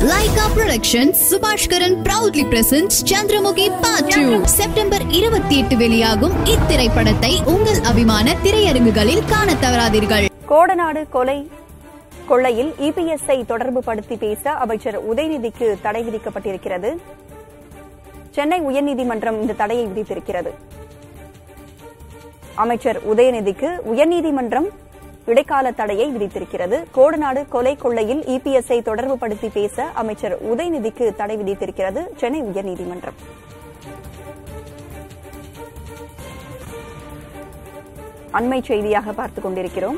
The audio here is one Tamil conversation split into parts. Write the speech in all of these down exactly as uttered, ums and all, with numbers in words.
Laika Productions Subhashkaran proudly presents Chandramukhi Part two. September இருபத்தி எட்டு வெளியாகும் இத்திரைப்படத்தை உங்கள் அபிமான திரையரங்குகளில் காண தவறாதீர்கள். கோடநாடு கொலை கொள்ளையில் E P S ஐ தொடர்பு படுத்தி பேச அமைச்சர் உதயநிதிக்கு தடை விதிக்கப்பட்டிருக்கிறது. சென்னை உயர்நீதிமன்றம் இந்த தடையை விதித்திருக்கிறது. அமைச்சர் உதயநிதிக்கு உயர்நீதிமன்றம் இடைக்கால தடையை விதித்திருக்கிறது. கோடநாடு கொலை கொள்ளையில் E P S ஐ தொடர்பு படுத்தி பேச அமைச்சர் உதயநிதிக்கு தடை விதித்திருக்கிறது சென்னை உயர்நீதிமன்றம். அண்மை செய்தியாக பார்த்துக் கொண்டிருக்கிறோம்.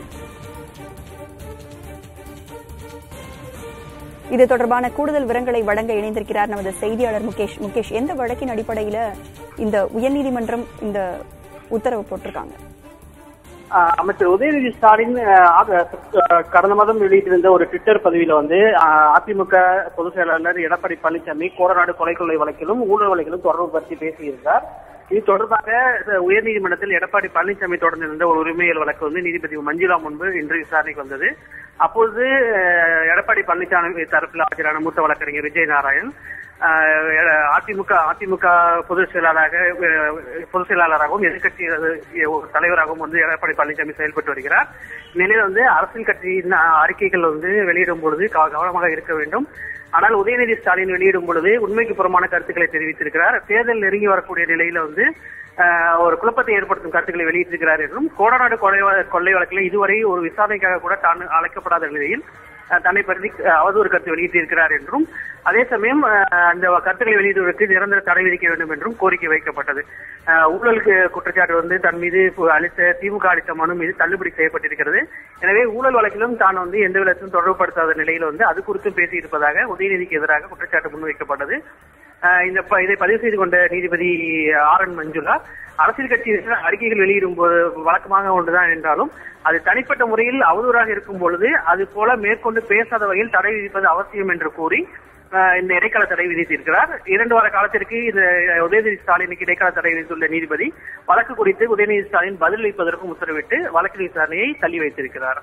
இது தொடர்பான கூடுதல் விவரங்களை வழங்க இணைந்திருக்கிறார் நமது செய்தியாளர் முகேஷ். முகேஷ், எந்த வழக்கின் அடிப்படையில் இந்த உயர்நீதிமன்றம் இந்த உத்தரவு போட்டிருக்காங்க? அமைச்சர் உதயநிதி ஸ்டாலின் கடந்த மாதம் வெளியிட்டிருந்த ஒரு ட்விட்டர் பதிவில வந்து அதிமுக பொதுச் செயலாளர் எடப்பாடி பழனிசாமி கோடநாடு கொலை கொள்ளை வழக்கிலும் ஊழல் வழக்கிலும் தொடர்பு பற்றி பேசியிருந்தார். இது தொடர்பாக உயர்நீதிமன்றத்தில் எடப்பாடி பழனிசாமி தொடர்ந்திருந்த ஒரு உரிமையியல் வழக்கு வந்து நீதிபதி மஞ்சுளா முன்பு இன்று விசாரணைக்கு வந்தது. அப்போது எடப்பாடி பழனிசாமி தரப்பில் ஆஜரான மூத்த வழக்கறிஞர் விஜய் நாராயண் அதிமுக அதிமுக பொதுச் செயலாளராக பொதுச் செயலாளராகவும் எதிர்கட்சி தலைவராகவும் வந்து எடப்பாடி பழனிசாமி செயல்பட்டு வருகிறார். இந்நிலையில் வந்து அரசியல் கட்சியின் அறிக்கைகள் வந்து வெளியிடும் பொழுது கவனமாக இருக்க வேண்டும். ஆனால் உதயநிதி ஸ்டாலின் வெளியிடும் பொழுது உண்மைக்கு புறமான கருத்துக்களை தெரிவித்திருக்கிறார். தேர்தல் நெருங்கி வரக்கூடிய நிலையில வந்து ஒரு குழப்பத்தை ஏற்படுத்தும் கருத்துக்களை வெளியிட்டிருக்கிறார் என்றும் கோடநாடு கொலை கொள்ளை வழக்கில் இதுவரை ஒரு விசாரணைக்காக கூட தான் அழைக்கப்படாத நிலையில் தன்னை பற்றி அவதூறு கருத்து வெளியிட்டிருக்கிறார் என்றும் அதே சமயம் அந்த கருத்துக்களை வெளியிடுவதற்கு நிரந்தர தடை விதிக்க வேண்டும் என்றும் கோரிக்கை வைக்கப்பட்டது. ஊழலுக்கு குற்றச்சாட்டு வந்து தன் மீது அளித்த திமுக அளித்த மனு மீது தள்ளுபடி செய்யப்பட்டிருக்கிறது. எனவே ஊழல் வழக்கிலும் தான் வந்து எந்த விதத்திலும் தொடர்புபடுத்தாத நிலையில் வந்து அது குறித்தும் பேசியிருப்பதாக உதயநிதிக்கு எதிராக குற்றச்சாட்டு முன்வைக்கப்பட்டது. இந்த இதை பதிவு செய்து கொண்ட நீதிபதி ஆர் என் மஞ்சுளா அரசியல் கட்சியினர் அறிக்கைகள் வெளியிடும் போது வழக்கமாக ஒன்றுதான் என்றாலும் அது தனிப்பட்ட முறையில் அவதூறாக இருக்கும் பொழுது அது போல மேற்கொண்டு பேசாத வகையில் தடை விதிப்பது அவசியம் என்று கூறி இந்த இடைக்கால தடை விதித்திருக்கிறார். இரண்டு வார காலத்திற்கு இந்த உதயநிதி ஸ்டாலினுக்கு இடைக்கால தடை விதித்துள்ள நீதிபதி வழக்கு குறித்து உதயநிதி ஸ்டாலின் பதிலளிப்பதற்கும் உத்தரவிட்டு வழக்கு விசாரணையை தள்ளி வைத்திருக்கிறார்.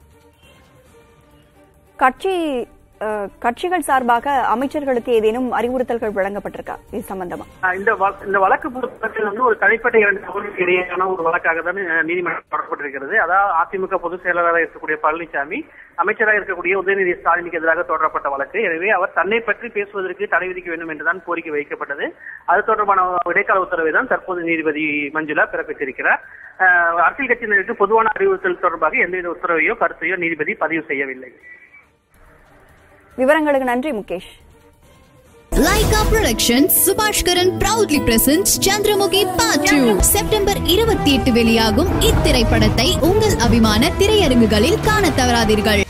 கட்சி கட்சிகள் சார்பாக அமைச்சர்களுக்கு ஏதேனும் அறிவுறுத்தல்கள் வழங்கப்பட்டிருக்கா இது சம்பந்தமா? இந்த வழக்கு பொறுத்தவரையில் வந்து ஒரு தனிப்பட்ட இரண்டு நபர்களுக்கு இடையேயான ஒரு வழக்காக தான் நீதிமன்றம் தொடரப்பட்டிருக்கிறது. அதாவது அதிமுக பொதுச் செயலாளராக இருக்கக்கூடிய பழனிசாமி, அமைச்சராக இருக்கக்கூடிய உதயநிதி ஸ்டாலினுக்கு எதிராக தொடரப்பட்ட வழக்கு. எனவே அவர் தன்னை பற்றி பேசுவதற்கு தடை விதிக்க வேண்டும் என்றுதான் கோரிக்கை வைக்கப்பட்டது. அது தொடர்பான இடைக்கால உத்தரவை தான் தற்போது நீதிபதி மஞ்சுளா பிறப்பித்திருக்கிறார். அரசியல் கட்சியினருக்கு பொதுவான அறிவுறுத்தல் தொடர்பாக எந்தவித உத்தரவையோ கருத்தையோ நீதிபதி பதிவு செய்யவில்லை. விவரங்களுக்கு நன்றி Mukesh. Laika Productions Subhashkaran proudly presents Chandramukhi Part two. September இருபத்தி எட்டு வெளியாகும் இத்திரைப்படத்தை உங்கள் அபிமான திரையரங்குகளில் காண தவறாதீர்கள்.